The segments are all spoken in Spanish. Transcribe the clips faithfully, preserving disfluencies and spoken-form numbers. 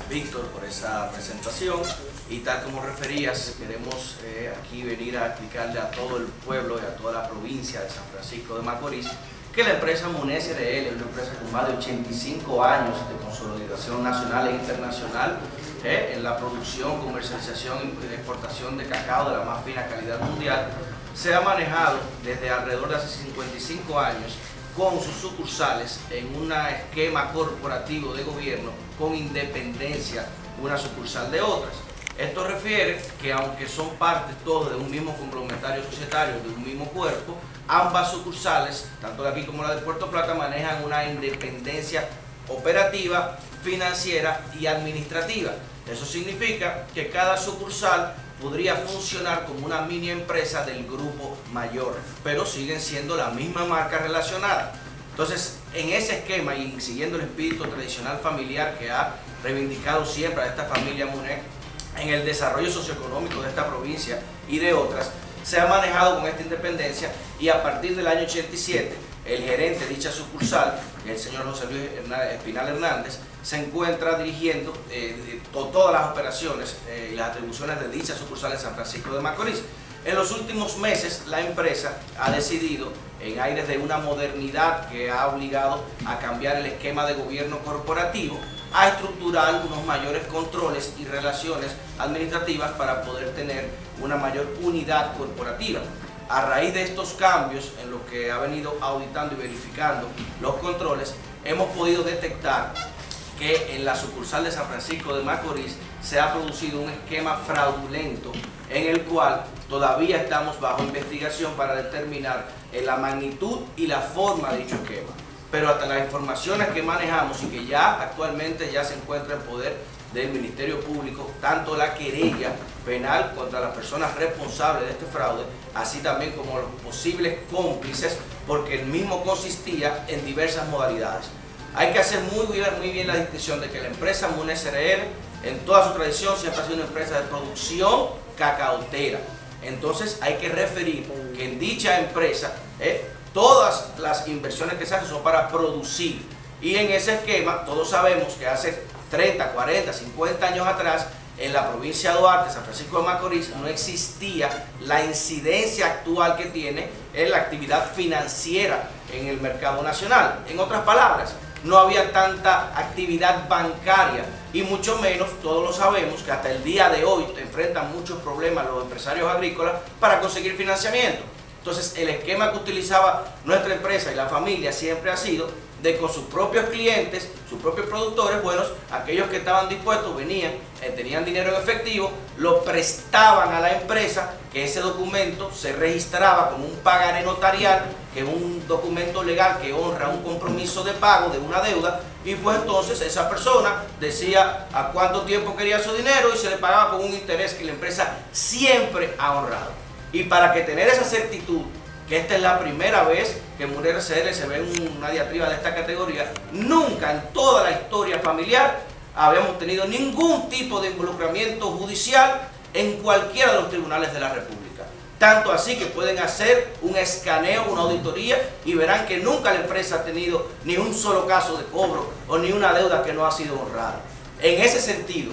Víctor, por esa presentación, y tal como referías, queremos eh, aquí venir a explicarle a todo el pueblo y a toda la provincia de San Francisco de Macorís que la empresa Munes R L es una empresa con más de ochenta y cinco años de consolidación nacional e internacional eh, en la producción, comercialización y exportación de cacao de la más fina calidad mundial. Se ha manejado desde alrededor de hace cincuenta y cinco años con sus sucursales en un esquema corporativo de gobierno con independencia una sucursal de otras. Esto refiere que aunque son partes todos de un mismo complementario societario, de un mismo cuerpo, ambas sucursales, tanto de aquí como la de Puerto Plata, manejan una independencia operativa, financiera y administrativa. Eso significa que cada sucursal podría funcionar como una mini empresa del grupo mayor, pero siguen siendo la misma marca relacionada. Entonces, en ese esquema y siguiendo el espíritu tradicional familiar que ha reivindicado siempre a esta familia Munes en el desarrollo socioeconómico de esta provincia y de otras, se ha manejado con esta independencia, y a partir del año ochenta y siete, el gerente de dicha sucursal, el señor José Luis Espinal Hernández, se encuentra dirigiendo eh, to todas las operaciones eh, y las atribuciones de dicha sucursal en San Francisco de Macorís. En los últimos meses, la empresa ha decidido, en aires de una modernidad que ha obligado a cambiar el esquema de gobierno corporativo, a estructurar unos mayores controles y relaciones administrativas para poder tener una mayor unidad corporativa. A raíz de estos cambios, en lo que ha venido auditando y verificando los controles, hemos podido detectar que en la sucursal de San Francisco de Macorís se ha producido un esquema fraudulento en el cual todavía estamos bajo investigación para determinar la magnitud y la forma de dicho esquema. Pero hasta las informaciones que manejamos y que ya actualmente ya se encuentra en poder del Ministerio Público, tanto la querella penal contra las personas responsables de este fraude, así también como los posibles cómplices, porque el mismo consistía en diversas modalidades. Hay que hacer muy bien, muy bien la distinción de que la empresa Munes R L, en toda su tradición, siempre ha sido una empresa de producción cacautera. Entonces hay que referir que en dicha empresa eh, todas las inversiones que se hacen son para producir, y en ese esquema todos sabemos que hace treinta, cuarenta, cincuenta años atrás en la provincia de Duarte, San Francisco de Macorís, no existía la incidencia actual que tiene en la actividad financiera en el mercado nacional. En otras palabras, no había tanta actividad bancaria, y mucho menos, todos lo sabemos, que hasta el día de hoy enfrentan muchos problemas los empresarios agrícolas para conseguir financiamiento. Entonces, el esquema que utilizaba nuestra empresa y la familia siempre ha sido de con sus propios clientes, sus propios productores, bueno, aquellos que estaban dispuestos venían, eh, tenían dinero en efectivo, lo prestaban a la empresa, que ese documento se registraba como un pagaré notarial, que es un documento legal que honra un compromiso de pago de una deuda, y pues entonces esa persona decía a cuánto tiempo quería su dinero y se le pagaba con un interés que la empresa siempre ha honrado. Y para que tener esa certitud, que esta es la primera vez que Munes R L se ve en una diatriba de esta categoría, nunca en toda la historia familiar habíamos tenido ningún tipo de involucramiento judicial en cualquiera de los tribunales de la República. Tanto así que pueden hacer un escaneo, una auditoría, y verán que nunca la empresa ha tenido ni un solo caso de cobro o ni una deuda que no ha sido honrada. En ese sentido,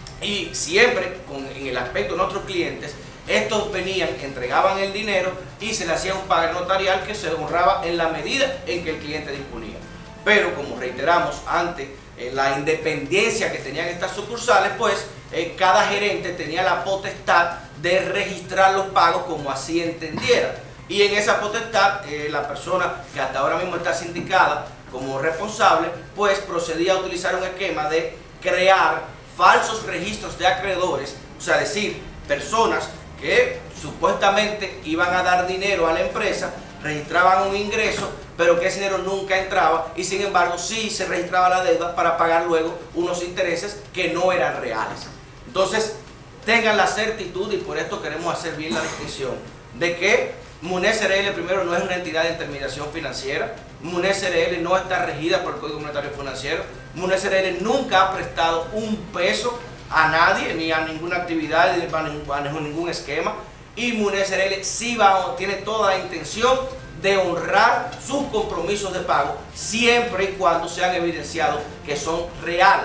y siempre con, en el aspecto de nuestros clientes, estos venían, entregaban el dinero y se le hacía un pago notarial que se honraba en la medida en que el cliente disponía. Pero como reiteramos, ante eh, la independencia que tenían estas sucursales, pues eh, cada gerente tenía la potestad de registrar los pagos como así entendiera. Y en esa potestad, eh, la persona que hasta ahora mismo está sindicada como responsable, pues procedía a utilizar un esquema de crear falsos registros de acreedores, o sea, decir, personas que supuestamente iban a dar dinero a la empresa, registraban un ingreso, pero que ese dinero nunca entraba, y sin embargo sí se registraba la deuda para pagar luego unos intereses que no eran reales. Entonces, tengan la certitud, y por esto queremos hacer bien la distinción, de que Munes R L primero no es una entidad de intermediación financiera, Munes R L no está regida por el Código Monetario Financiero, Munes R L nunca ha prestado un peso a nadie, ni a ninguna actividad, ni a ningún esquema, y Munes R L sí va, tiene toda la intención de honrar sus compromisos de pago, siempre y cuando sean evidenciados que son reales.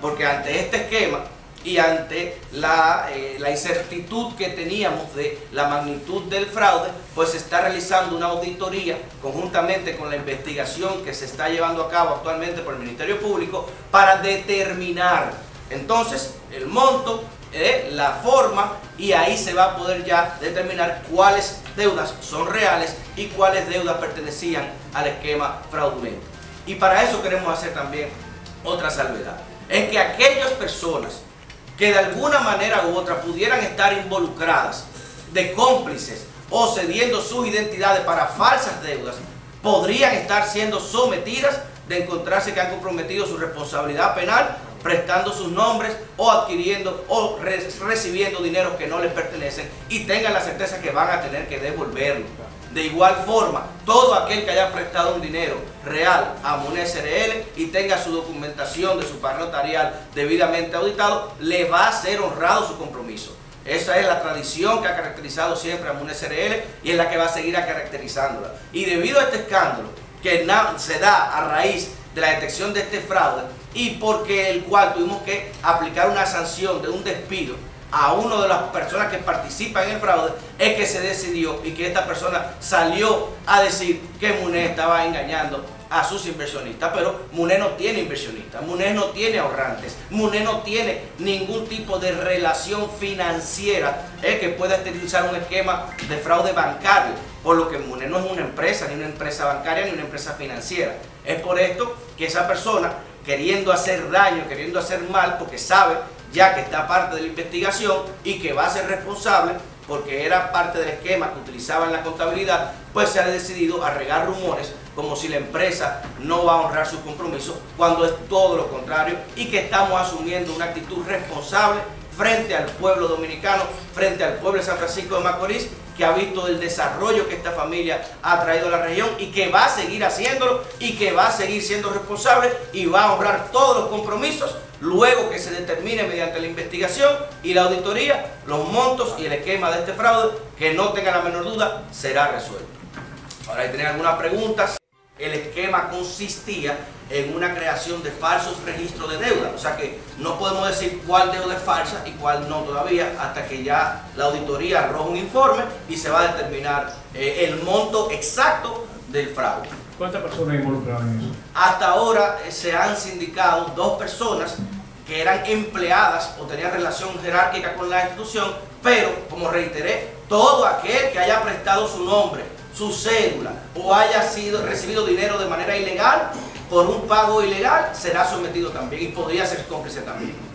porque ante este esquema y ante la, eh, la incertidumbre que teníamos de la magnitud del fraude, pues se está realizando una auditoría conjuntamente con la investigación que se está llevando a cabo actualmente por el Ministerio Público para determinar entonces el monto, eh, la forma, y ahí se va a poder ya determinar cuáles deudas son reales y cuáles deudas pertenecían al esquema fraudulento. Y para eso queremos hacer también otra salvedad, es que aquellas personas que de alguna manera u otra pudieran estar involucradas de cómplices o cediendo sus identidades para falsas deudas, podrían estar siendo sometidas de encontrarse que han comprometido su responsabilidad penal prestando sus nombres o adquiriendo o re recibiendo dinero que no les pertenecen, y tengan la certeza que van a tener que devolverlo. De igual forma, todo aquel que haya prestado un dinero real a MUNES S R L y tenga su documentación de su par notarial debidamente auditado, le va a ser honrado su compromiso. Esa es la tradición que ha caracterizado siempre a MUNES S R L y es la que va a seguir a caracterizándola. Y debido a este escándalo que se da a raíz de la detección de este fraude, y porque el cual tuvimos que aplicar una sanción de un despido a una de las personas que participan en el fraude, es que se decidió y que esta persona salió a decir que MUNES estaba engañando a sus inversionistas. Pero MUNES no tiene inversionistas, MUNES no tiene ahorrantes, MUNES no tiene ningún tipo de relación financiera eh, que pueda utilizar un esquema de fraude bancario, por lo que MUNES no es una empresa, ni una empresa bancaria, ni una empresa financiera. Es por esto que esa persona, queriendo hacer daño, queriendo hacer mal, porque sabe ya que está parte de la investigación y que va a ser responsable porque era parte del esquema que utilizaba en la contabilidad, pues se ha decidido a regar rumores como si la empresa no va a honrar sus compromisos, cuando es todo lo contrario, y que estamos asumiendo una actitud responsable frente al pueblo dominicano, frente al pueblo de San Francisco de Macorís, que ha visto el desarrollo que esta familia ha traído a la región y que va a seguir haciéndolo y que va a seguir siendo responsable y va a honrar todos los compromisos luego que se determine mediante la investigación y la auditoría los montos y el esquema de este fraude, que no tenga la menor duda será resuelto. Ahora, hay algunas preguntas. El esquema consistía en una creación de falsos registros de deuda, o sea que no podemos decir cuál deuda es falsa y cuál no todavía, hasta que ya la auditoría arroje un informe y se va a determinar eh, el monto exacto del fraude. ¿Cuántas personas involucradas en eso? Hasta ahora eh, se han sindicado dos personas que eran empleadas o tenían relación jerárquica con la institución, pero, como reiteré, todo aquel que haya prestado su nombre, su cédula o haya sido recibido dinero de manera ilegal por un pago ilegal será sometido también y podría ser cómplice también.